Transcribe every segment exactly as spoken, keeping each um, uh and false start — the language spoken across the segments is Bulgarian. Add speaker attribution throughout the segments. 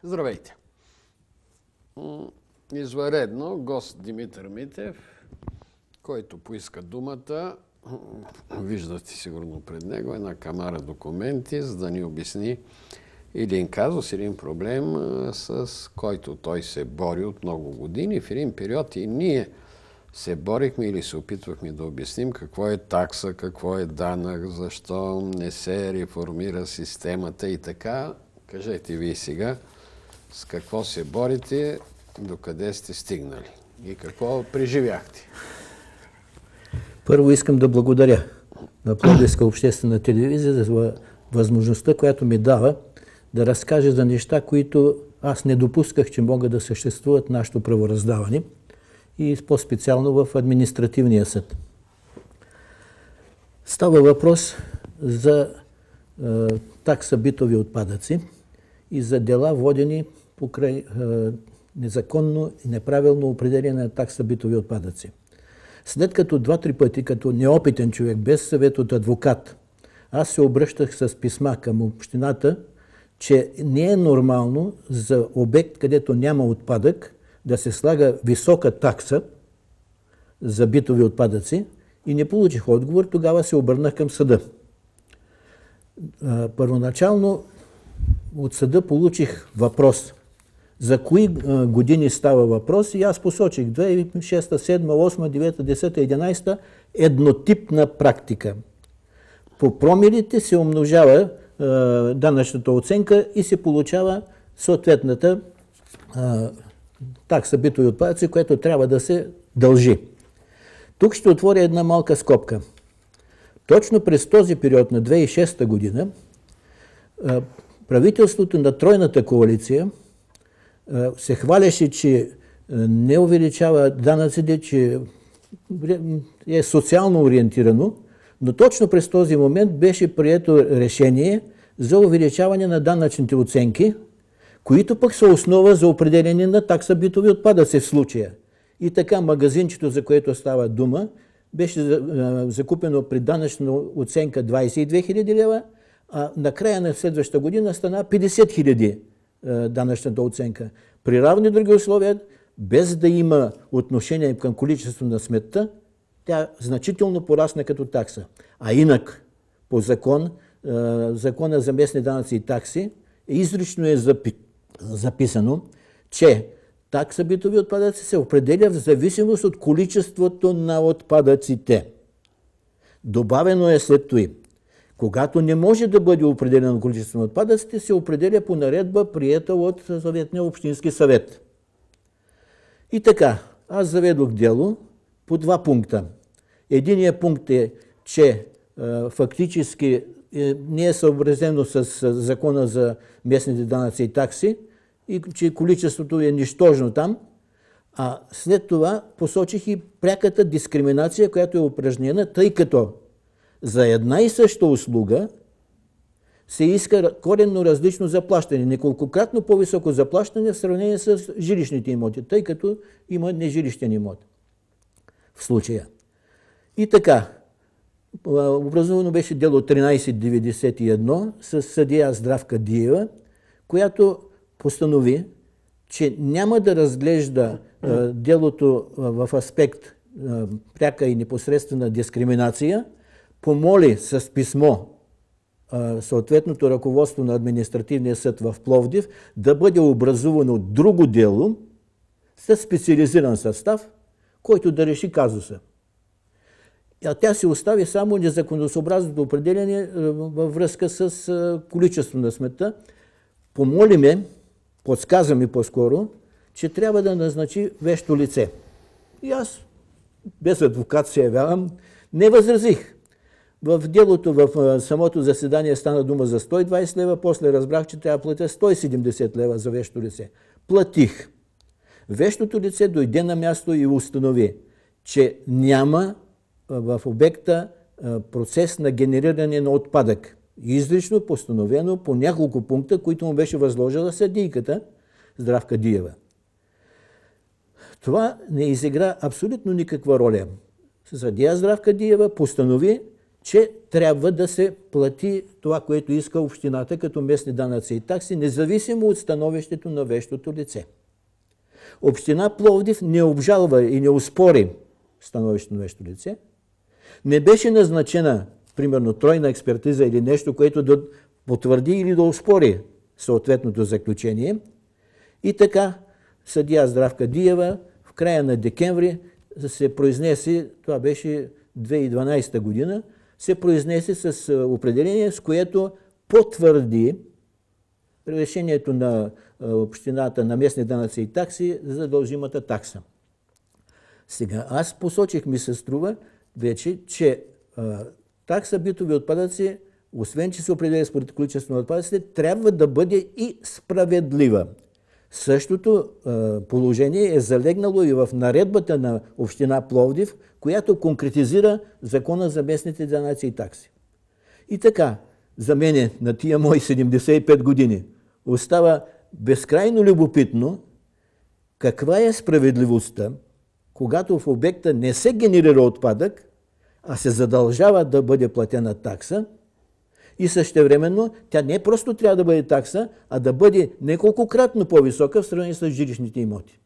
Speaker 1: Здравейте! Извънредно гост Димитър Митев, който поиска думата. Виждате сигурно пред него една камара документи, за да ни обясни един казус, един проблем, с който той се бори от много години. В един период и ние се борихме или се опитвахме да обясним какво е такса, какво е данък, защо не се реформира системата и така. Кажете вие сега с какво се борите, докъде сте стигнали и какво преживяхте.
Speaker 2: Първо искам да благодаря на Пловдивска обществена телевизия за възможността, която ми дава да разкажа за неща, които аз не допусках, че могат да съществуват в нашето правораздаване и по-специално в административния съд. Става въпрос за е, такса битови отпадъци и за дела водени покрай е, незаконно и неправилно определение на такса битови отпадъци. След като два-три пъти, като неопитен човек, без съвет от адвокат, аз се обръщах с писма към общината, че не е нормално за обект, където няма отпадък, да се слага висока такса за битови отпадъци и не получих отговор, тогава се обърнах към съда. Първоначално от съда получих въпрос за кои години става въпрос и аз посочих две хиляди и шеста, седма, осма, девета, десета, единадесета еднотипна практика. По промилите се умножава е, данъчната оценка и се получава съответната е, такса битови отпадъци, която трябва да се дължи. Тук ще отворя една малка скобка. Точно през този период на две хиляди и шеста година е, правителството на тройната коалиция се хваляше, че не увеличава данъците, че е социално ориентирано, но точно през този момент беше прието решение за увеличаване на данъчните оценки, които пък са основа за определение на такса битови отпадъци в случая. И така магазинчето, за което става дума, беше закупено при данъчна оценка двадесет и две хиляди лева, а на края на следващата година стана петдесет хиляди данъчната оценка. При равни други условия, без да има отношение към количество на сметта, тя значително порасна като такса. А инак, по закон, закона за местни данъци и такси, изрично е записано, че такса битови отпадъци се определя в зависимост от количеството на отпадъците. Добавено е след това. Когато не може да бъде определено количество на отпадъците, се определя по наредба, приета от съответния общински съвет. И така, аз заведох дело по два пункта. Единият пункт е, че е, фактически е, не е съобразено с, с закона за местните данъци и такси и че количеството е нищожно там, а след това посочих и пряката дискриминация, която е упражнена, тъй като за една и съща услуга се иска коренно различно заплащане, неколкократно по-високо заплащане в сравнение с жилищните имоти, тъй като има нежилищен имот в случая. И така, образувано беше дело тринадесет деветдесет и едно с съдия Здравка Диева, която постанови, че няма да разглежда а, делото а, в аспект а, пряка и непосредствена дискриминация, помоли с писмо а, съответното ръководство на административния съд в Пловдив да бъде образувано друго дело с специализиран състав, който да реши казуса. А тя се остави само незаконосъобразното определение във връзка с а, количество на сметта. Помоли ме, подсказа ми по-скоро, че трябва да назначи вещо лице. И аз, без адвокат се явявам, не възразих. В делото, в самото заседание стана дума за сто и двадесет лева, после разбрах, че трябва да платя сто и седемдесет лева за вещо лице. Платих. Вещото лице дойде на място и установи, че няма в обекта процес на генериране на отпадък. Изрично постановено по няколко пункта, които му беше възложила съдийката Здравка Диева. Това не изигра абсолютно никаква роля. Съдия Здравка Диева постанови, че трябва да се плати това, което иска общината като местни данъци и такси, независимо от становището на вещото лице. Община Пловдив не обжалва и не оспори становището на вещото лице. Не беше назначена, примерно, тройна експертиза или нещо, което да потвърди или да оспори съответното заключение. И така, съдия Здравка Диева в края на декември се произнесе, това беше две хиляди и дванадесета година, се произнесе с определение, с което потвърди решението на общината на местни данъци и такси за дължимата такса. Сега, аз посочих, ми се струва вече, че а, такса битови отпадъци, освен че се определя според количество на отпадъците, трябва да бъде и справедлива. Същото а, положение е залегнало и в наредбата на община Пловдив, която конкретизира закона за местните данъци и такси. И така, за мен на тия мои седемдесет и пет години остава безкрайно любопитно каква е справедливостта, когато в обекта не се генерира отпадък, а се задължава да бъде платена такса и същевременно тя не просто трябва да бъде такса, а да бъде неколкократно по-висока в сравнение с жилищните имоти.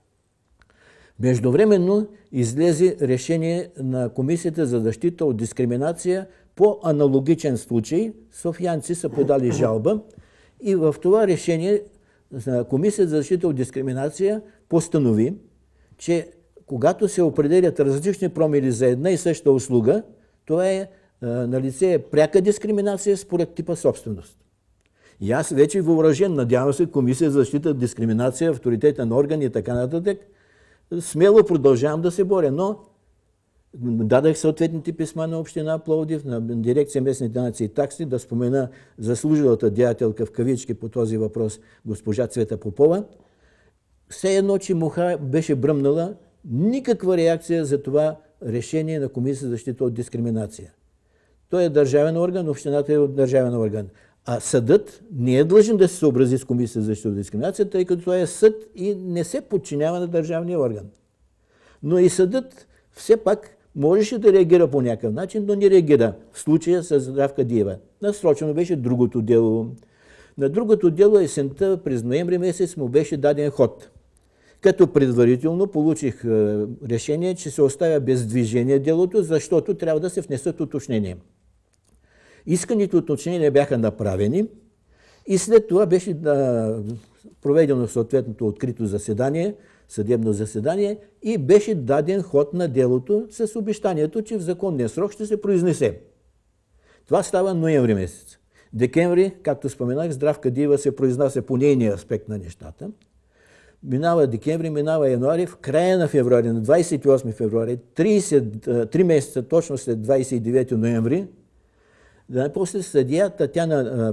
Speaker 2: Междувременно излезе решение на Комисията за защита от дискриминация по аналогичен случай. Софиянци са подали жалба и в това решение Комисията за защита от дискриминация постанови, че когато се определят различни промили за една и съща услуга, това е налице е пряка дискриминация според типа собственост. И аз вече въоръжен, надявам се, Комисия за защита от дискриминация, авторитета на органи и така нататък, смело продължавам да се боря, но дадах съответните писма на община Пловдив, на дирекция местни данъци и такси, да спомена заслужилата деятелка в кавички по този въпрос госпожа Цвета Попова. Все едно, че муха беше бръмнала, никаква реакция за това решение на Комисия за защита от дискриминация. Той е държавен орган, общината е държавен орган. А съдът не е длъжен да се съобрази с Комисия за защита от дискриминация, тъй като това е съд и не се подчинява на държавния орган. Но и съдът все пак можеше да реагира по някакъв начин, но не реагира. В случая с Здравка Диева. Насрочено беше другото дело. На другото дело есента през ноември месец му беше даден ход. Като предварително получих решение, че се оставя без движение делото, защото трябва да се внесат уточнения. Исканите уточнения бяха направени и след това беше проведено съответното открито заседание, съдебно заседание и беше даден ход на делото с обещанието, че в законния срок ще се произнесе. Това става ноември месец. Декември, както споменах, Здравка Диева се произнася по нейния аспект на нещата. Минава декември, минава януари, в края на февруари, на двадесет и осми февруари, тридесет, три месеца точно след двадесет и девети ноември, после съдия Татяна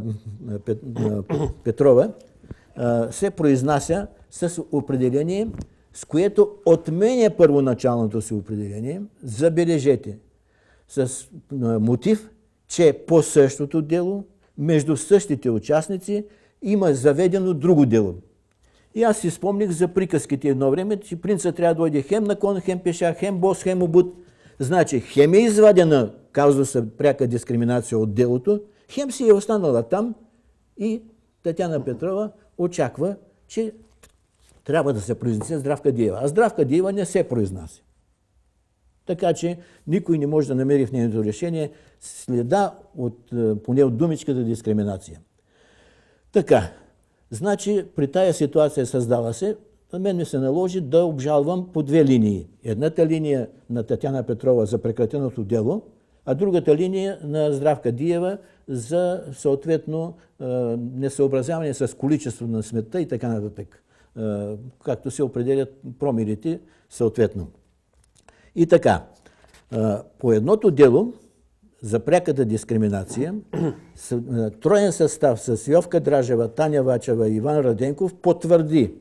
Speaker 2: Петрова се произнася с определение, с което отменя първоначалното си определение, забележете, с мотив, че по същото дело, между същите участници, има заведено друго дело. И аз си спомних за приказките едно време, че принцът трябва да дойде хем на кон, хем пеша, хем бос, хем обут. Значи, хем е извадена казуса пряка дискриминация от делото, хем си е останала там и Татяна Петрова очаква, че трябва да се произнесе Здравка Диева. А Здравка Диева не се произнася. Така че никой не може да намери в нейното решение следа от, поне от думичката дискриминация. Така, значи при тая ситуация създала се, на мен ми се наложи да обжалвам по две линии. Едната линия на Татяна Петрова за прекратеното дело, а другата линия на Здравка Диева за съответно несъобразяване с количество на сметта и така нататък, както се определят промилите съответно. И така, по едното дело за пряката дискриминация, троен състав с Йовка Дражева, Таня Вачева и Иван Раденков потвърди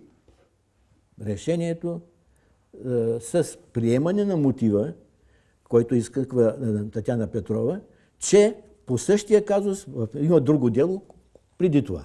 Speaker 2: решението с приемане на мотива, който изкъква Татяна Петрова, че по същия казус има друго дело преди това.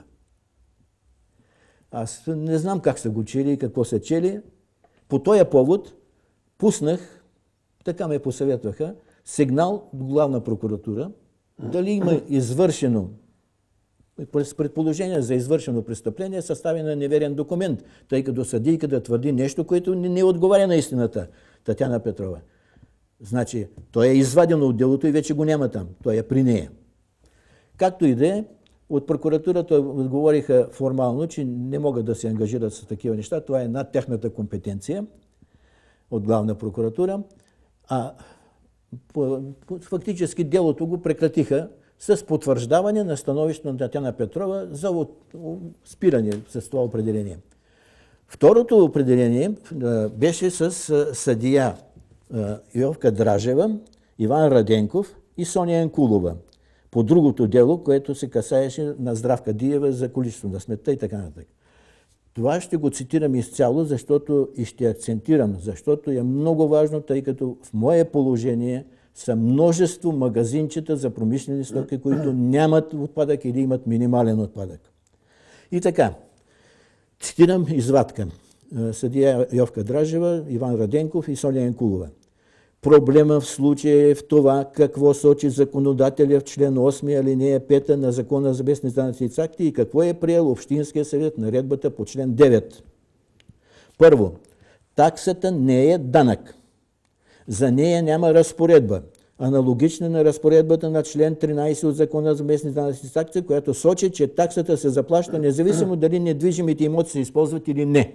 Speaker 2: Аз не знам как са го чели и какво са чели. По този повод пуснах, така ме посъветваха, сигнал до главна прокуратура, дали има извършено, през предположение за извършено престъпление, съставен на неверен документ, тъй като съдийката твърди нещо, което не, не отговаря на истината, Татяна Петрова. Значи, той е извадено от делото и вече го няма там. Той е при нея. Както и да е, от прокуратурата отговориха формално, че не могат да се ангажират с такива неща. Това е над тяхната компетенция от главна прокуратура. А фактически делото го прекратиха с потвърждаване на становището на Татяна Петрова за спиране с това определение. Второто определение беше с съдия Йовка Дражева, Иван Раденков и Соня Янкулова. По другото дело, което се касаеше на Здравка Диева за количество на сметта и така нататък. Това ще го цитирам изцяло, защото и ще акцентирам, защото е много важно, тъй като в мое положение са множество магазинчета за промишлени стоки, които нямат отпадък или имат минимален отпадък. И така, цитирам извадка. Съдия Йовка Дражева, Иван Раденков и Соня Янкулова. Проблема в случая е в това какво сочи законодателя в член осми, алинея пета на Закона за местни данъци и такси и какво е приел Общинския съвет наредбата по член девет. Първо, таксата не е данък. За нея няма разпоредба, аналогична на разпоредбата на член тринайсет от Закона за местни данъци и такси, която сочи, че таксата се заплаща независимо дали недвижимите имоти се използват или не.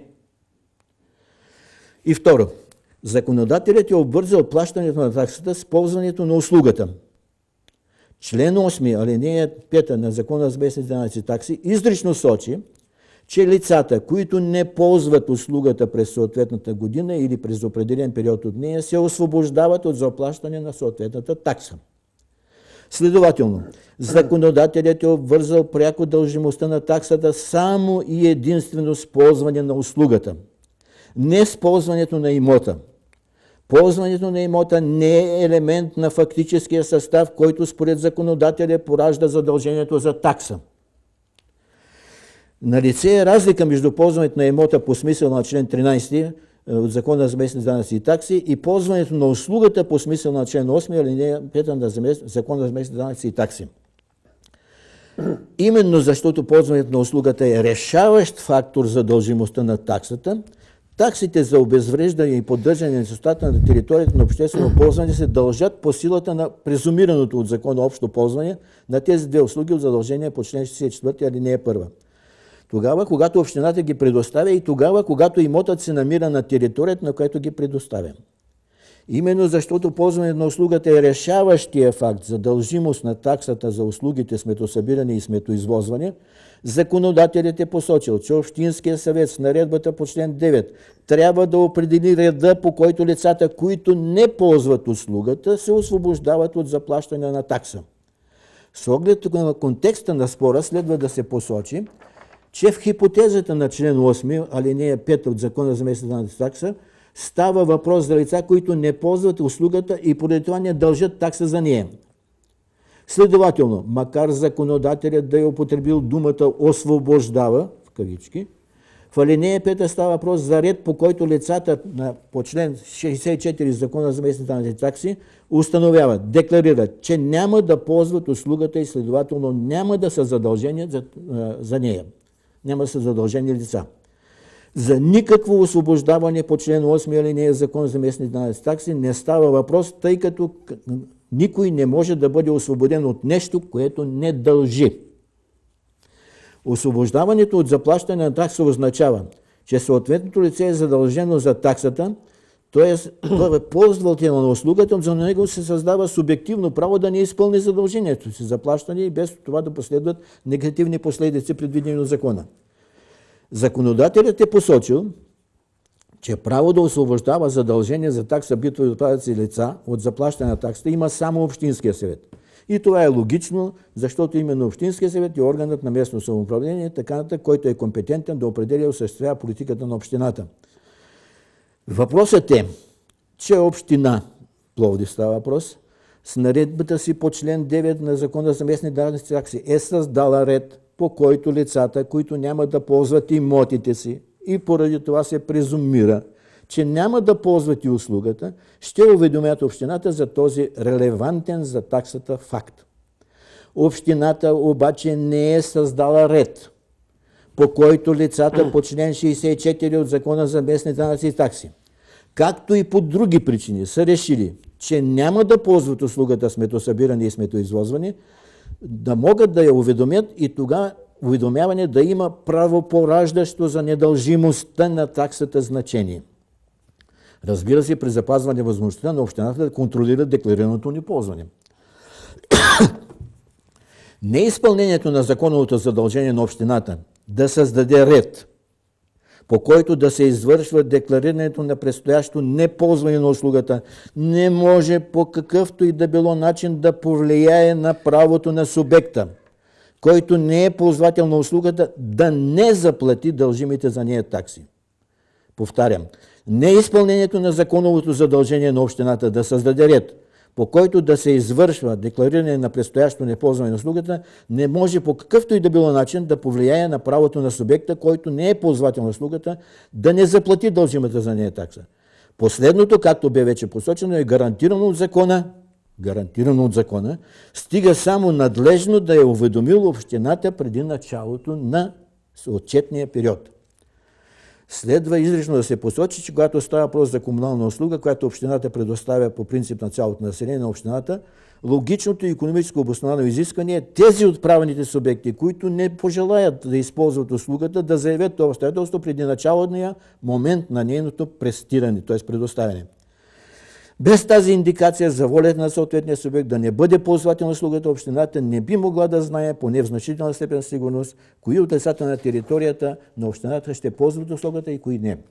Speaker 2: И второ, законодателят е обвързал плащането на таксата с ползването на услугата. Член осми, алинея пета на Закона за местни данъци и такси изрично сочи, че лицата, които не ползват услугата през съответната година или през определен период от нея, се освобождават от заплащане на съответната такса. Следователно, законодателят е обвързал пряко дължимостта на таксата само и единствено с ползване на услугата, не с ползването на имота. Ползването на имота не е елемент на фактическия състав, който според законодателя поражда задължението за такса. Налице е разлика между ползването на имота по смисъл на член тринайсет от Закона за местни данъци и такси и ползването на услугата по смисъл на член осми, алинея пета на Закона за местни данъци и такси. Именно защото ползването на услугата е решаващ фактор за дължимостта на таксата, таксите за обезвреждане и поддържане на чистотата на територията на обществено ползване се дължат по силата на презумираното от закона общо ползване на тези две услуги от задължения по член шестдесет и четвърти, алинея първа. Тогава, когато общината ги предоставя и тогава, когато имотът се намира на територията, на която ги предоставя. Именно защото ползването на услугата е решаващия факт за дължимост на таксата за услугите сметосъбиране и сметоизвозване, законодателят е посочил, че Общинския съвет с наредбата по член девет трябва да определи реда, по който лицата, които не ползват услугата, се освобождават от заплащане на такса. С оглед на контекста на спора следва да се посочи, че в хипотезата на член осми, алинея пета от Закона за местни данъци и такси, става въпрос за лица, които не ползват услугата и поради това не дължат такса за нея. Следователно, макар законодателят да е употребил думата освобождава, в кавички, в алинея пета става въпрос за ред, по който лицата на, по член шестдесет и четири Закона за местни данъци и такси установяват, декларират, че няма да ползват услугата и следователно няма да са задължени за, за нея. Няма да са задължени лица. За никакво освобождаване по член осми алинея Закон за местни данъци и такси не става въпрос, тъй като никой не може да бъде освободен от нещо, което не дължи. Освобождаването от заплащане на такса означава, че съответното лице е задължено за таксата, т.е. той е ползвател на услугата, за него се създава субективно право да не изпълни задължението си за плащане и без това да последват негативни последици, предвидени от закона. Законодателят е посочил, че право да освобождава задължение за такса битови отпадъци лица от заплащане на таксата има само Общинския съвет. И това е логично, защото именно Общинския съвет е органът на местно самоуправление, така, който е компетентен да определя и осъществява политиката на общината. Въпросът е, че община, Пловдив става въпрос, с наредбата си по член девет на Закона за местни данъци и такси е създала ред, по който лицата, които няма да ползват имотите си и поради това се презумира, че няма да ползват и услугата, ще уведомят общината за този релевантен за таксата факт. Общината обаче не е създала ред, по който лицата по член шейсет и четири от Закона за местните данъци и такси, както и по други причини, са решили, че няма да ползват услугата сметосъбиране и сметоизвозване, да могат да я уведомят и тогава уведомяване да има правопораждащо за недължимостта на таксата значение. Разбира се, при запазване възможността на общината да контролира декларираното неползване. Неизпълнението на законовото задължение на общината да създаде ред, по който да се извършва декларирането на предстоящо неползване на услугата, не може по какъвто и да било начин да повлияе на правото на субекта, който не е ползвател на услугата, да не заплати дължимите за нея такси. Повтарям, неизпълнението на законовото задължение на общината да създаде ред, по който да се извършва деклариране на предстоящо неползване на услугата, не може по какъвто и да било начин да повлияе на правото на субекта, който не е ползвател на услугата, да не заплати дължимата за нея такса. Последното, както бе вече посочено, е гарантирано от закона, гарантирано от закона, стига само надлежно да е уведомил общината преди началото на отчетния период. Следва изрично да се посочи, че когато става въпрос за комунална услуга, която общината предоставя по принцип на цялото население на общината, логичното и икономическо обосновано изискване е тези отправените субекти, които не пожелаят да използват услугата, да заявят това обстоятелство преди началния момент на нейното престиране, т.е. предоставяне. Без тази индикация за волята на съответния субект да не бъде ползвател на услугата, общината не би могла да знае, поне в значителна степен сигурност, кои от лицата на територията на общината ще ползват услугата и кои не.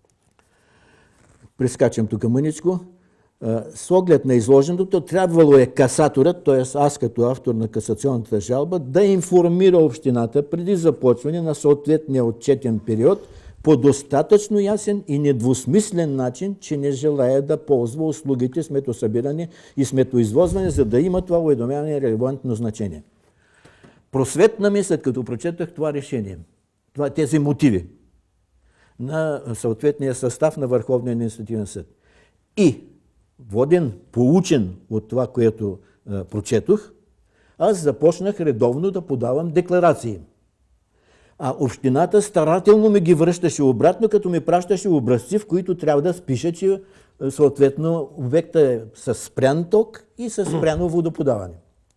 Speaker 2: Прескачам тук мъничко. С оглед на изложеното, трябвало е касаторът, т.е. аз като автор на касационната жалба, да информира общината преди започване на съответния отчетен период по достатъчно ясен и недвусмислен начин, че не желая да ползва услугите сметосъбиране и сметоизвозване, за да има това уведомяване релевантно значение. Просветна ми, след като прочетах това решение, това, тези мотиви на съответния състав на Върховния административен съд и воден, поучен от това, което а, прочетох, аз започнах редовно да подавам декларации. А общината старателно ми ги връщаше обратно, като ми пращаше образци, в които трябва да спиша, че съответно обекта е с спрян ток и с спряно водоподаване.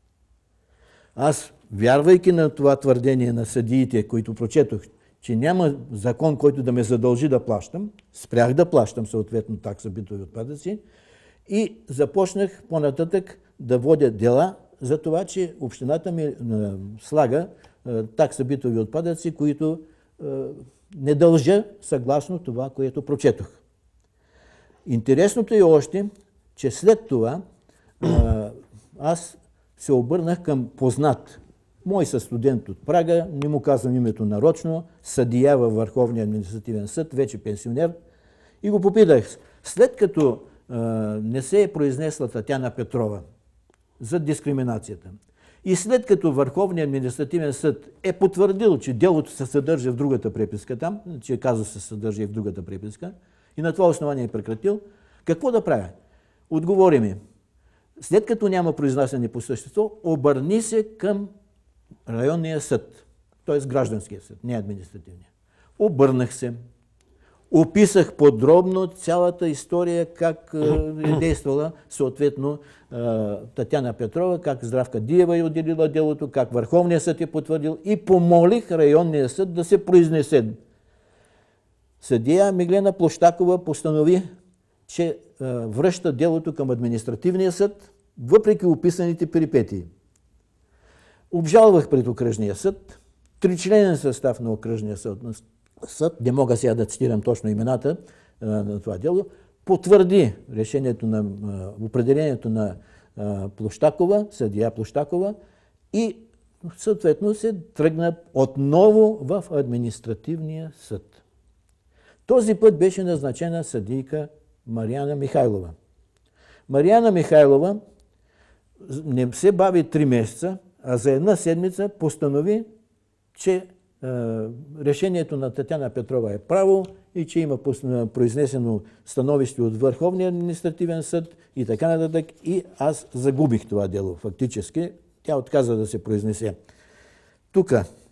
Speaker 2: Аз, вярвайки на това твърдение на съдиите, които прочетох, че няма закон, който да ме задължи да плащам, спрях да плащам съответно такса битови отпадъци и започнах по-нататък да водя дела за това, че общината ми слага такса битови отпадъци, които е, не дължа съгласно това, което прочетох. Интересното е още, че след това е, аз се обърнах към познат мой състудент от Прага, не му казвам името нарочно, съдия във Върховния административен съд, вече пенсионер, и го попитах, след като е, не се е произнесла Татяна Петрова за дискриминацията, и след като Върховният административен съд е потвърдил, че делото се съдържа в другата преписка там, че казус се съдържа и в другата преписка, и на това основание е прекратил, какво да правя? Отговори ми, след като няма произнасяне по същество, обърни се към районния съд, т.е. гражданския съд, не административния. Обърнах се. Описах подробно цялата история, как е действала съответно Татяна Петрова, как Здравка Диева е отделила делото, как Върховният съд е потвърдил и помолих районния съд да се произнесе. Съдия Миглена Площакова постанови, че връща делото към административния съд, въпреки описаните перипетии. Обжалвах пред окръжния съд, тричленен състав на окръжния съд, съд, не мога сега да цитирам точно имената а, на това дело, потвърди решението на а, определението на а, Площакова, съдия Площакова, и съответно се тръгна отново в административния съд. Този път беше назначена съдийка Мариана Михайлова. Мариана Михайлова не се бави три месеца, а за една седмица постанови, че решението на Татяна Петрова е право и че има произнесено становище от Върховния административен съд и така нататък. И аз загубих това дело фактически. Тя отказа да се произнесе. Тук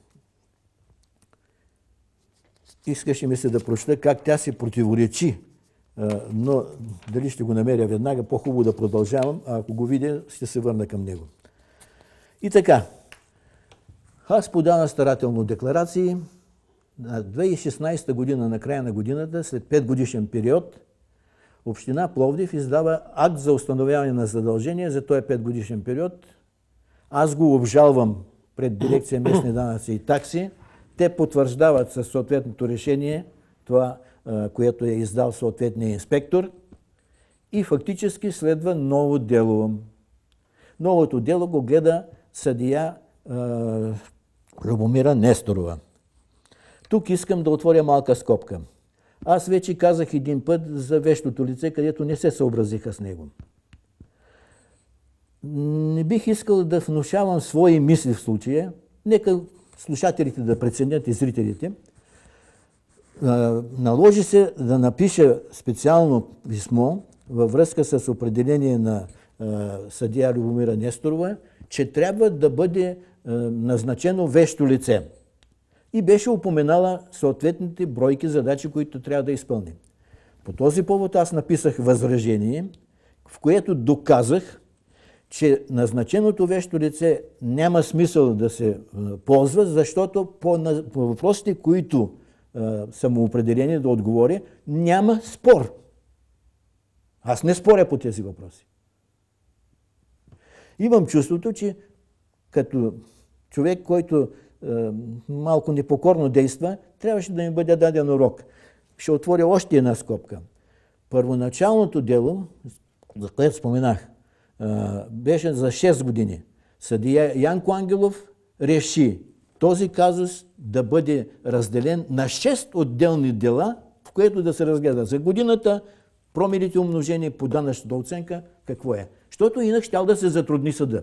Speaker 2: искаше ми се да прочета как тя се противоречи, но дали ще го намеря веднага, по-хубаво да продължавам, а ако го видя, ще се върна към него. И така, аз подавам старателно декларации. На две хиляди и шестнадесета година, на края на годината, след пет годишен период, община Пловдив издава акт за установяване на задължения за този пет годишен период. Аз го обжалвам пред дирекция местни данъци и такси. Те потвърждават със съответното решение това, което е издал съответния инспектор. И фактически следва ново дело. Новото дело го гледа съдия Любомира Несторова. Тук искам да отворя малка скобка. Аз вече казах един път за вещото лице, където не се съобразиха с него. Не бих искал да внушавам свои мисли в случая. Нека слушателите да преценят и зрителите. Наложи се да напиша специално писмо във връзка с определение на съдия Любомира Несторова, че трябва да бъде назначено вещо лице. И беше упоменала съответните бройки задачи, които трябва да изпълни. По този повод аз написах възражение, в което доказах, че назначеното вещо лице няма смисъл да се ползва, защото по, по въпросите, които а, са му определени да отговори, няма спор. Аз не споря по тези въпроси. Имам чувството, че като човек, който а, малко непокорно действа, трябваше да ми бъде даден урок. Ще отворя още една скобка. Първоначалното дело, за което споменах, беше за шест години. Съдия Янко Ангелов реши този казус да бъде разделен на шест отделни дела, в което да се разгледа за годината, промилите умножение по данъчната оценка, какво е. Защото инак щял да се затрудни съда.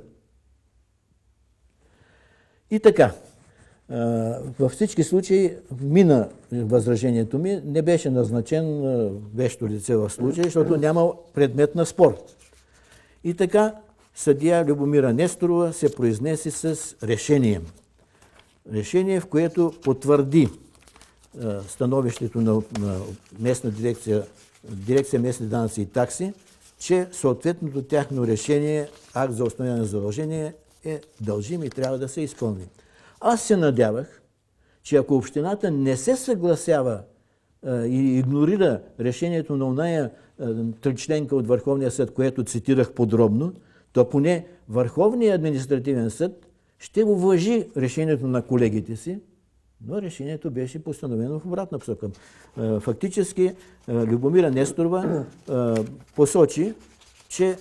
Speaker 2: И така, във всички случаи мина възражението ми, не беше назначен вещо лице в случая, защото няма предмет на спор. И така, съдия Любомира Несторова се произнесе с решение. Решение, в което потвърди е, становището на, на местна дирекция, дирекция местни данъци и такси, че съответното тяхно решение, акт за установяване на задължение, е дължим и трябва да се изпълни. Аз се надявах, че ако общината не се съгласява е, и игнорира решението на оная тричленка от Върховния съд, което цитирах подробно, то поне Върховния административен съд ще уважи решението на колегите си, но решението беше постановено в обратна посока. Фактически Любомира Несторова посочи, че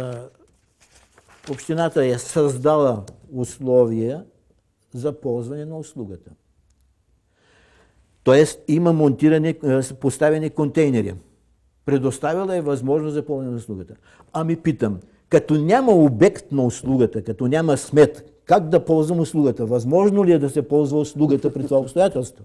Speaker 2: общината е създала условия за ползване на услугата. Тоест има монтирани, поставени контейнери. Предоставила е възможност за ползване на услугата. Ами питам, като няма обект на услугата, като няма смет, как да ползвам услугата? Възможно ли е да се ползва услугата при това обстоятелство?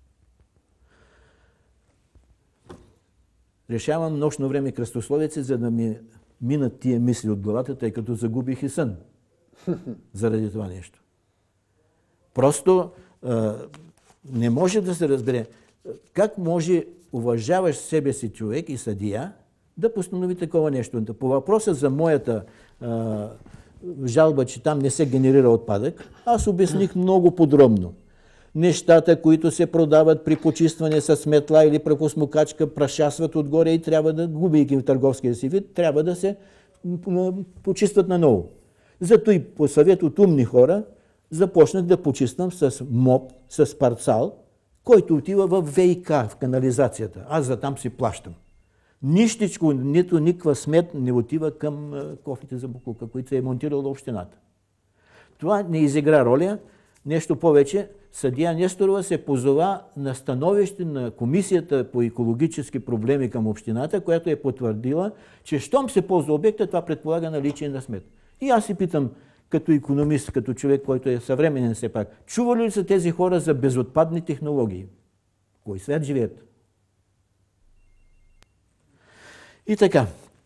Speaker 2: Решавам нощно време кръстословици, за да ми минат тия мисли от главата, тъй като загубих и сън заради това нещо. Просто а, не може да се разбере как може уважаващ себе си човек и съдия да постанови такова нещо. По въпроса за моята а, жалба, че там не се генерира отпадък, аз обясних много подробно. Нещата, които се продават при почистване с метла или прахосмокачка, прашасват отгоре и трябва да, губейки в търговския си вид, трябва да се почистват наново. Зато и по съвет от умни хора започнах да почиствам с моп, с парцал, който отива в ВИК, в канализацията. Аз за там си плащам. Нищичко, нито никаква смет не отива към кофите за боклука, които е монтирала общината. Това не изигра роля. Нещо повече, съдия Несторова се позова на становище на Комисията по екологически проблеми към общината, която е потвърдила, че щом се ползва обекта, това предполага наличие на смет. И аз си питам, като икономист, като човек, който е съвременен все пак, чували ли са тези хора за безотпадни технологии? Кой свят живеят? И така,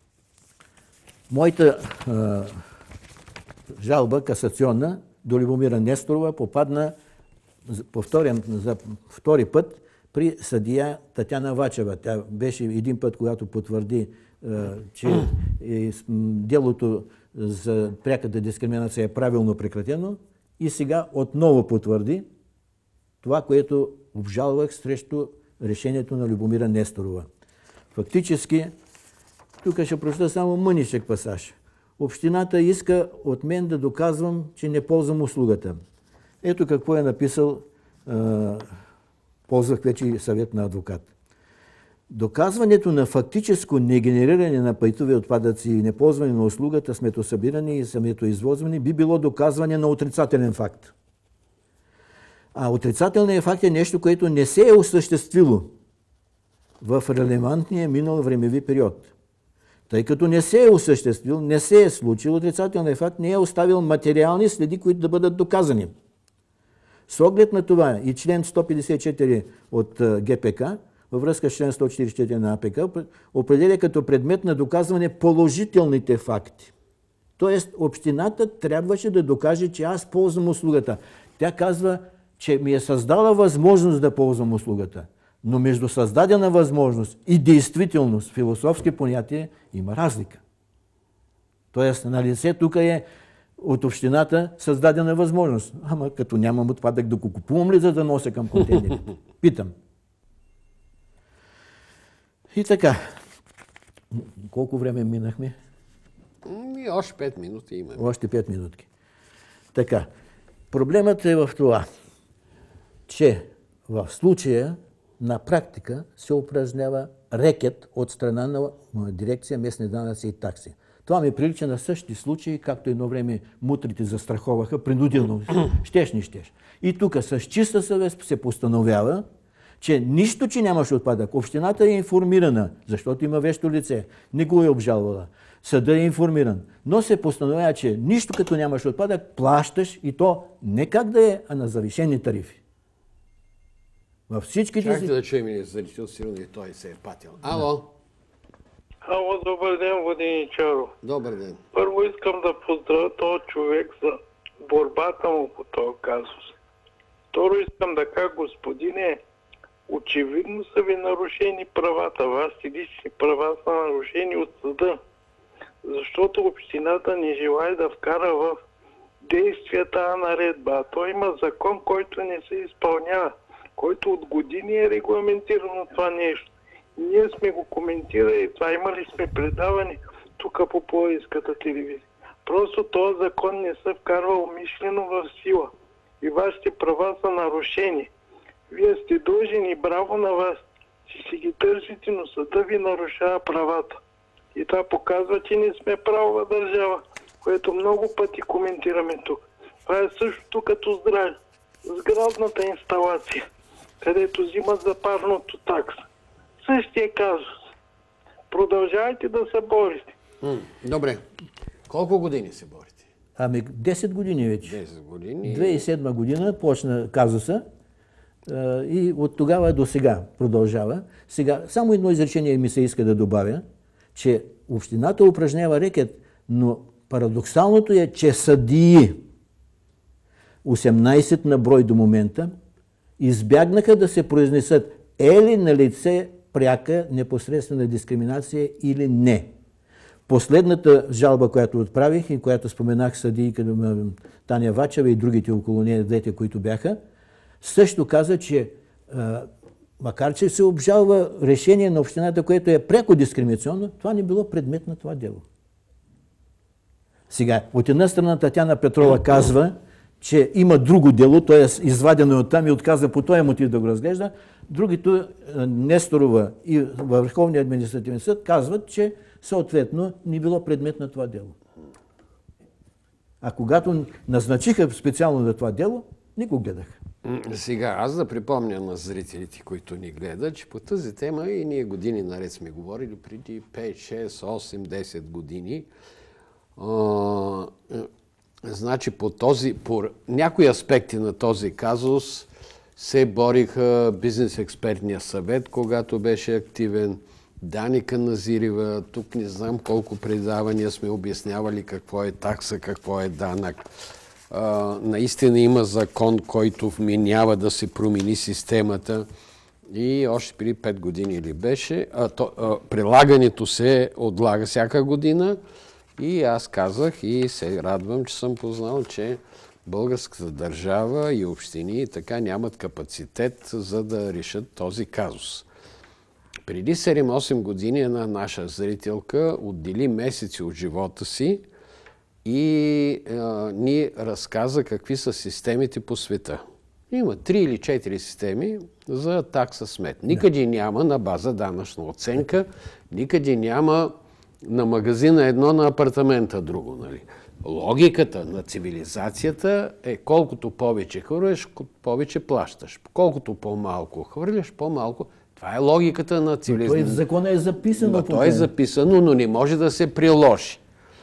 Speaker 2: моята а, жалба касационна до Любомира Несторова попадна, повторям, за втори път при съдия Татяна Вачева. Тя беше един път, когато потвърди, че делото за пряката дискриминация е правилно прекратено, и сега отново потвърди това, което обжалвах срещу решението на Любомира Несторова. Фактически, тук ще прочета само мъничък пасаж. Общината иска от мен да доказвам, че не ползвам услугата. Ето какво е написал, а, ползвах вече съвет на адвокат. Доказването на фактическо негенериране на пайтови отпадъци и неползване на услугата сметосъбиране и сметоизвозване би било доказване на отрицателен факт. А отрицателният факт е нещо, което не се е осъществило в релевантния минал времеви период. Тъй като не се е осъществил, не се е случил, отрицателният факт не е оставил материални следи, които да бъдат доказани. С оглед на това и член сто петдесет и четири от ГПК, във връзка с член сто четиридесет и четири на АПК, определя като предмет на доказване положителните факти. Тоест, общината трябваше да докаже, че аз ползвам услугата. Тя казва, че ми е създала възможност да ползвам услугата. Но между създадена възможност и действителност, философски понятия, има разлика. Тоест, на лице тук е от общината създадена възможност. Ама като нямам отпадък, да го купувам ли, за да нося към контейнерите? Питам. И така. Колко време минахме?
Speaker 1: И още пет минути имаме.
Speaker 2: Още пет минутки. Така. Проблемът е в това, че в случая на практика се упражнява рекет от страна на дирекция местни данъци и такси. Това ми прилича на същи случаи, както едно време мутрите застраховаха принудително. Щеш, не щеш. И тук с чиста съвест се постановява, че нищо, че нямаше отпадък. Общината е информирана, защото има вещо лице. Не го е обжалвала. Съдът е информиран. Но се постановява, че нищо като нямаш отпадък, плащаш, и то не как да е, а на завишени тарифи. Във всичките
Speaker 1: Чакайте
Speaker 2: си...
Speaker 1: да чуем и зрител, сигурно и той се е патил. Ало!
Speaker 3: Ало, добър ден, Воденичаро.
Speaker 1: Добър ден.
Speaker 3: Първо искам да поздравя този човек за борбата му по този казус. Второ искам да кажа, господине, очевидно са ви нарушени правата. Вашите лични права са нарушени от съда. Защото общината не желае да вкара в действията наредба. А той има закон, който не се изпълнява, който от години е регламентирано това нещо. Ние сме го коментирали това, имали сме предаване тук по Пловдивската телевизия. Просто този закон не се вкарва умишлено в сила и вашите права са нарушени. Вие сте дължени и браво на вас, че си ги търсите, но съда ви нарушава правата. И това показва, че не сме правова държава, което много пъти коментираме тук. Това е същото като здраве. Сградната инсталация, където взимат за парното такса. Същия казус. Продължавайте да се борите.
Speaker 1: М, добре. Колко години се борите?
Speaker 2: Ами десет години вече.
Speaker 1: десет години.
Speaker 2: две хиляди и седма година почна казуса и от тогава до сега продължава. Сега, само едно изречение ми се иска да добавя, че общината упражнява рекет, но парадоксалното е, че съдии, осемнайсет на брой до момента, избягнаха да се произнесат е ли на лице пряка непосредствена дискриминация или не. Последната жалба, която отправих и която споменах съдии като Таня Вачева и другите около нея, двете, които бяха, също каза, че макар че се обжалва решение на общината, което е пряко дискриминационно, това не било предмет на това дело. Сега, от една страна Татяна Петрова казва, че има друго дело, т.е. извадено от там и отказа по този мотив да го разглежда. Другито, Несторова и Върховния административен съд казват, че съответно не било предмет на това дело. А когато назначиха специално за това дело, не го гледаха.
Speaker 1: Сега, аз да припомня на зрителите, които ни гледат, че по тази тема и ние години наред сме говорили, преди пет, шест, осем, десет години. Значи по, този, по някои аспекти на този казус се бориха бизнес експертния съвет, когато беше активен, Дани Каназирева, тук не знам колко предавания сме обяснявали какво е такса, какво е данък. А, наистина има закон, който вменява да се промени системата и още преди пет години ли беше. А, то, а, прилагането се отлага всяка година и аз казах и се радвам, че съм познал, че българската държава и общини и така нямат капацитет за да решат този казус. Преди седем-осем години една наша зрителка отдели месеци от живота си и а, ни разказа какви са системите по света. Има три или четири системи за такса смет. Никъде няма на база данъчна оценка, никъде няма на магазина едно, на апартамента друго. Нали? Логиката на цивилизацията е колкото повече хвърляш, повече плащаш. Колкото по-малко хвърляш, по-малко. Това е логиката на цивилизацията.
Speaker 2: Той в закона е записано.
Speaker 1: Това е записано, но не може да се приложи.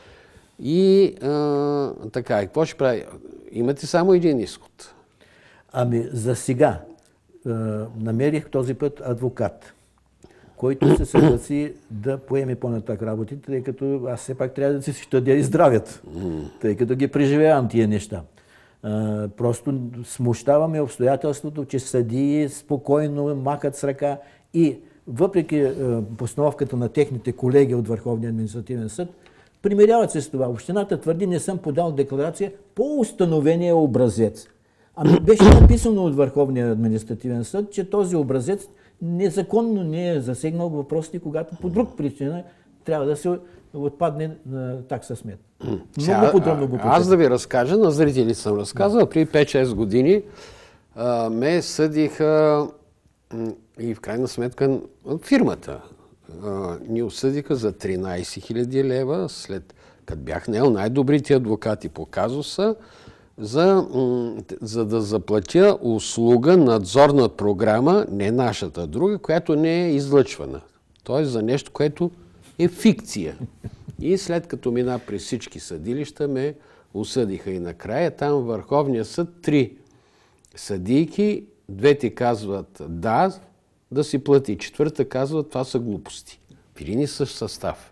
Speaker 1: И а, така, и какво ще прави? Имате само един изход.
Speaker 2: Ами за сега а, намерих този път адвокат, който се съгласи да поеме по-нататък работите, тъй като аз все пак трябва да си щадя и здравят, mm. тъй като ги преживявам тия неща. А, просто смущаваме обстоятелството, че съдии спокойно махат с ръка и въпреки а, постановката на техните колеги от Върховния административен съд, примиряват се с това. Общината твърди, не съм подал декларация по установения образец. Ами беше написано от Върховния административен съд, че този образец незаконно не е засегнал въпросите, когато по друг причина трябва да се отпадне на такса смет. Много подробно го
Speaker 1: Аз да ви разкажа, на зрители съм разказал, да. При пет-шест години а, ме съдиха и в крайна сметка фирмата а, ни осъдиха за тринайсет хиляди лева, след като бях наел най-добрите адвокати по казуса, За, за да заплатя услуга, надзорна програма, не нашата, друга, която не е излъчвана. Тоест за нещо, което е фикция. И след като мина през всички съдилища, ме осъдиха и накрая. Там в Върховния съд три съдийки, двете казват да, да си плати. Четвърта казват, това са глупости. В един и същ състав.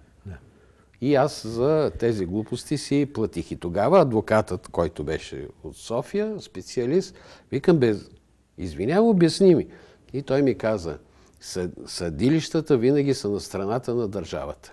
Speaker 1: И аз за тези глупости си платих. И тогава адвокатът, който беше от София, специалист, викам, без... извинявам, обясни ми. И той ми каза, съдилищата винаги са на страната на държавата.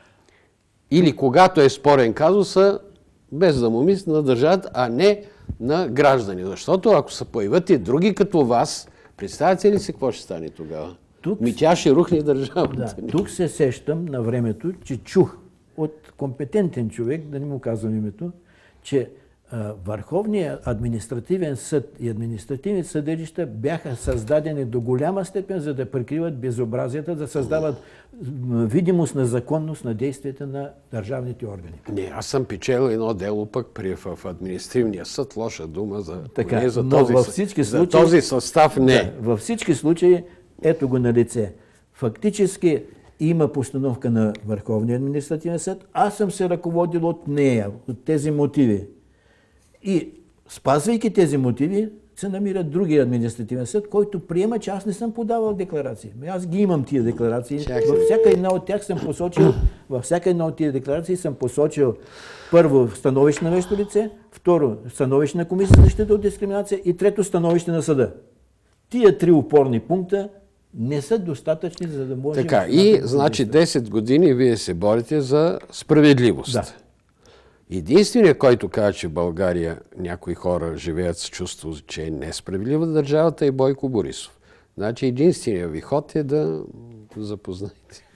Speaker 1: Или когато е спорен казуса, без да му мисли на държавата, а не на граждани. Защото ако се появят и други като вас, представяте ли си какво ще стане тогава? Тук... Ми тя ще рухне държавата.
Speaker 2: Да, тук се сещам на времето, че чух от компетентен човек, да не му казвам името, че а, Върховният административен съд и административните съдилища бяха създадени до голяма степен, за да прикриват безобразията, да създават видимост на законност на действията на държавните органи.
Speaker 1: Не, аз съм печелил едно дело пък при, в, в административния съд, лоша дума за,
Speaker 2: така,
Speaker 1: не, за,
Speaker 2: но
Speaker 1: този,
Speaker 2: във всички
Speaker 1: за
Speaker 2: случаи,
Speaker 1: този състав не.
Speaker 2: Да, във всички случаи ето го на лице. Фактически има постановка на Върховния административен съд. Аз съм се ръководил от нея, от тези мотиви. И спазвайки тези мотиви, се намира другия административен съд, който приема, че аз не съм подавал декларации. Аз ги имам тия декларации. Във всяка една от тях съм посочил, във всяка една от тия декларации съм посочил първо становище на вещо лице, второ становище на Комисия за защита от дискриминация и трето становище на съда. Тия три опорни пункта не са достатъчни, за да може...
Speaker 1: Така, и значи десет години вие се борите за справедливост.
Speaker 2: Да.
Speaker 1: Единственият, който казва, че в България някои хора живеят с чувство, че е несправедлива държавата, е Бойко Борисов. Значи единственият ви ход е да запознаете.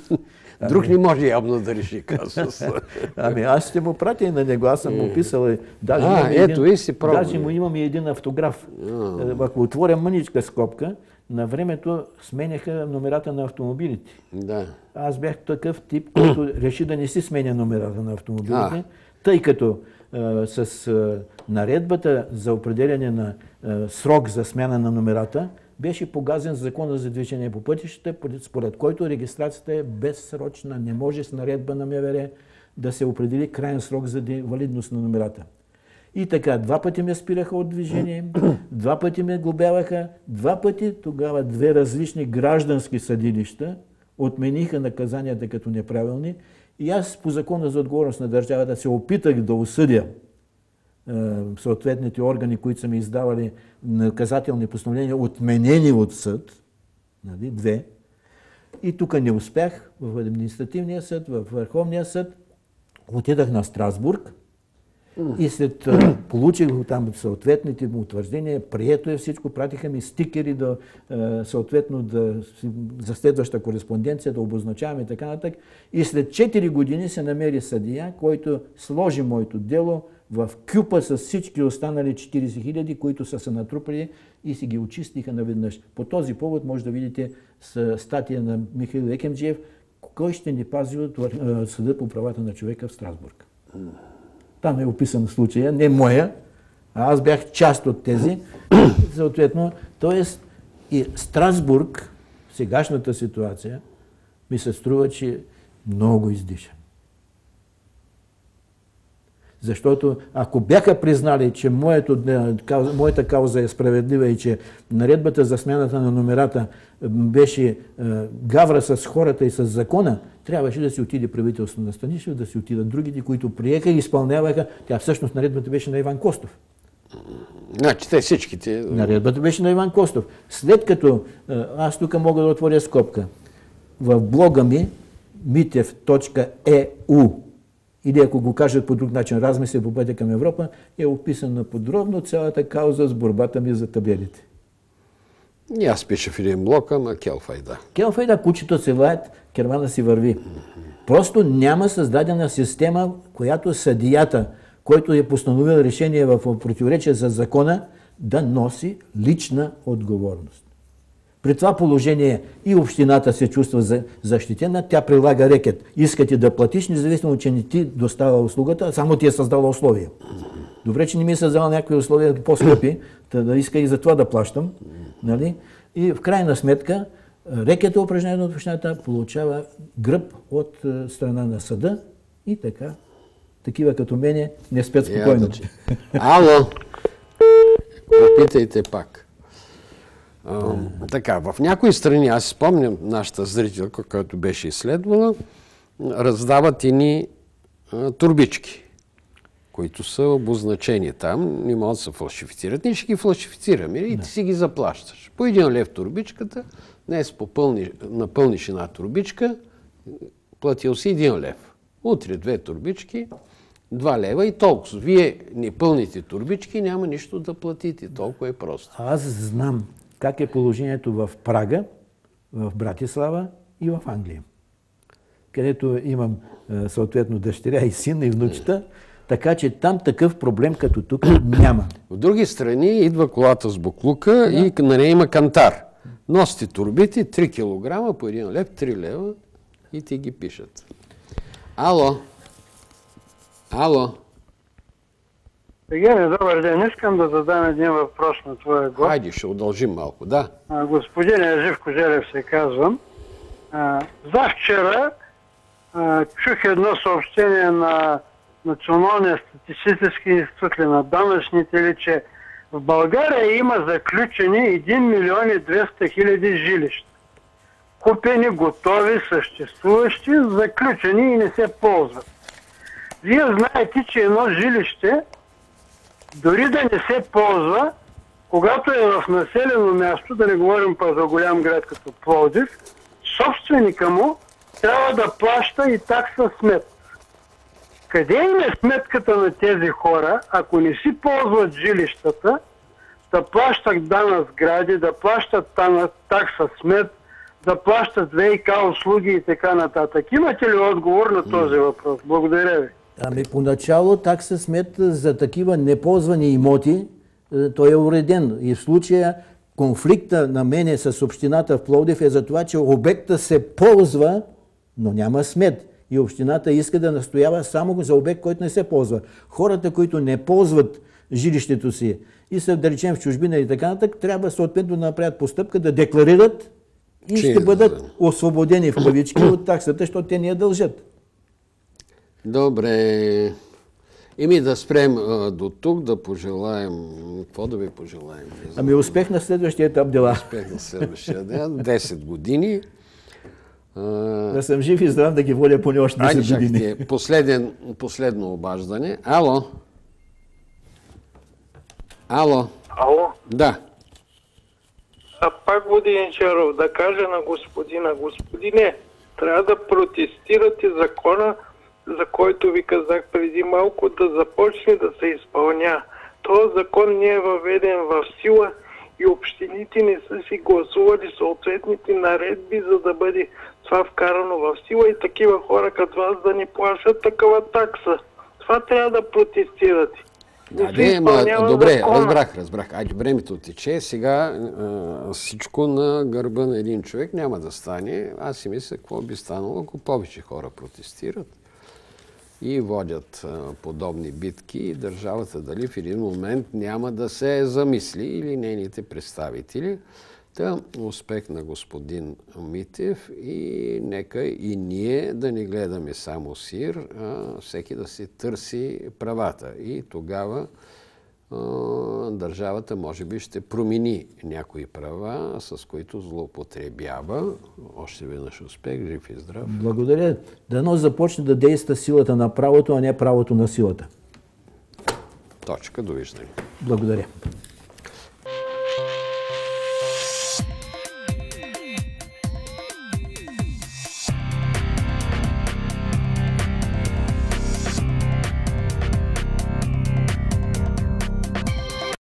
Speaker 1: Друг не може явно да реши казуса.
Speaker 2: Ами аз ще му пратя и на него, аз съм му писал. Даже
Speaker 1: а, ето
Speaker 2: един,
Speaker 1: и си пробва.
Speaker 2: Даже му имам и един автограф. А. Ако отворя мъничка скобка, на времето сменяха номерата на автомобилите.
Speaker 1: Да.
Speaker 2: Аз бях такъв тип, който реши да не си сменя номерата на автомобилите, а. тъй като а, с а, наредбата за определяне на а, срок за смяна на номерата беше погазен закона за движение по пътищата, според който регистрацията е безсрочна. Не може с наредба на МВР да се определи крайен срок за валидност на номерата. И така, два пъти ме спираха от движение, два пъти ме глобяваха, два пъти тогава две различни граждански съдилища отмениха наказанията като неправилни. И аз по закона за отговорност на държавата се опитах да осъдя е, съответните органи, които са ми издавали наказателни постановления, отменени от съд, нали, две. И тук не успях в административния съд, в Върховния съд. Отидах на Страсбург и след uh, получих там съответните му утвърждения, прието е всичко, пратиха ми стикери да, uh, съответно да, за следваща кореспонденция, да обозначаваме и така нататък. И след четири години се намери съдия, който сложи моето дело в кюпа с всички останали четирийсет хиляди, които са се натрупали и си ги очистиха наведнъж. По този повод може да видите с статия на Михаил Екемджиев, кой ще ни пази от Съда по правата на човека в Страсбург. Там е описан случая, не моя, а аз бях част от тези. Съответно, т.е. и Страсбург, в сегашната ситуация, ми се струва, че много издиша. Защото ако бяха признали, че моето, моята кауза е справедлива и че наредбата за смяната на номерата беше е, гавра с хората и с закона, трябваше да си отиде правителството на Станишев, да си отидат другите, които приеха и изпълняваха. Тя всъщност наредбата беше на Иван Костов.
Speaker 1: Значи те всичките...
Speaker 2: Наредбата беше на Иван Костов. След като, аз тук мога да отворя скобка, в блога ми митев точка е у или ако го кажат по друг начин, размисли по пътя към Европа, е описана подробно цялата кауза с борбата ми за табелите.
Speaker 1: И аз пиша в един блок, ама келфайда.
Speaker 2: Келфайда, кучето се лаят, кервана си върви. Просто няма създадена система, която съдията, който е постановил решение в противоречие за закона, да носи лична отговорност. При това положение и общината се чувства защитена, тя прилага рекет. Искате да платиш, независимо, че не ти достава услугата, а само ти е създала условия. Добре, че не ми е създала някакви условия по-скъпи, да иска и за това да плащам. Нали? И в крайна сметка, рекета, упражнена от общината, получава гръб от страна на съда и така. Такива като мене не спят спокойно.
Speaker 1: Ало! Опитайте пак. А, така, в някои страни, аз спомням нашата зрителка, която беше изследвала, раздават ини а, турбички, които са обозначени там, не могат да се фалшифицират. Ние ще ги фалшифицираме и ти си ги заплащаш. По един лев турбичката, днес попълни, напълниш една турбичка, платил си един лев. Утре две турбички, два лева и толкова. Вие не пълните турбички, няма нищо да платите. Толкова е просто.
Speaker 2: Аз знам как е положението в Прага, в Братислава и в Англия, където имам съответно дъщеря и син и внучета, така че там такъв проблем като тук няма.
Speaker 1: В други страни идва колата с буклука да. И на нея има кантар. Носите турбите, три килограма по един лев, три лева и ти ги пишат. Ало? Ало?
Speaker 4: Сега, добър ден. Искам да задам един въпрос на твоя гост.
Speaker 1: Хайде, ще удължим малко, да.
Speaker 4: А, господин Живко Желев се казвам. А, завчера а, чух едно съобщение на Националния статистически институт, на данъчните ли, че в България има заключени един милион и двеста хиляди жилища. Купени, готови, съществуващи, заключени и не се ползват. Вие знаете, че едно жилище, дори да не се ползва, когато е в населено място, да не говорим па за голям град като Пловдив, собственика му трябва да плаща и такса смет. Къде им е сметката на тези хора, ако не си ползват жилищата, да плащат данък сгради, да плащат такса смет, да плащат ВиК услуги и така нататък? Имате ли отговор на този въпрос? Благодаря ви.
Speaker 2: Ами поначало такса смет за такива неползвани имоти, той е уреден. И в случая конфликта на мене с общината в Пловдив е за това, че обекта се ползва, но няма смет. И общината иска да настоява само за обект, който не се ползва. Хората, които не ползват жилището си и са, да речем, в чужбина и така нататък, трябва съответно да направят постъпка, да декларират и че ще бъдат освободени в кавички от таксата, защото те не я дължат.
Speaker 1: Добре. Еми да спрем а, до тук, да пожелаем, какво да ви пожелаем?
Speaker 2: Ами успех на следващия етап дела.
Speaker 1: Успех на следващия ден, десет години. А,
Speaker 2: Да съм жив и здрав да ги водя поне още
Speaker 1: айде,
Speaker 2: десет години.
Speaker 1: чакайте, последен, последно обаждане. Ало? Ало?
Speaker 3: Ало?
Speaker 1: Да.
Speaker 3: А пак Воденичаров, да кажа на господина, господине, трябва да протестирате закона, за който ви казах преди малко, да започне да се изпълня. Този закон не е въведен в сила и общините не са си гласували съответните наредби, за да бъде това вкарано в сила и такива хора като вас да ни плащат такава такса. Това трябва да протестирате.
Speaker 1: Да, не, ма, добре, разбрах, разбрах. Айде, времето тече. Сега а, всичко на гърба на един човек няма да стане. Аз си мисля, какво би станало, ако повече хора протестират и водят а, подобни битки и държавата дали в един момент няма да се замисли или нейните представители. Та, успех на господин Митев и нека и ние да не гледаме само сир, а всеки да си търси правата. И тогава а, държавата може би ще промени някои права, с които злоупотребява. Още веднъж успех, жив и здрав.
Speaker 2: Благодаря. Дано започне да действа силата на правото, а не правото на силата.
Speaker 1: Точка, довиждане.
Speaker 2: Благодаря.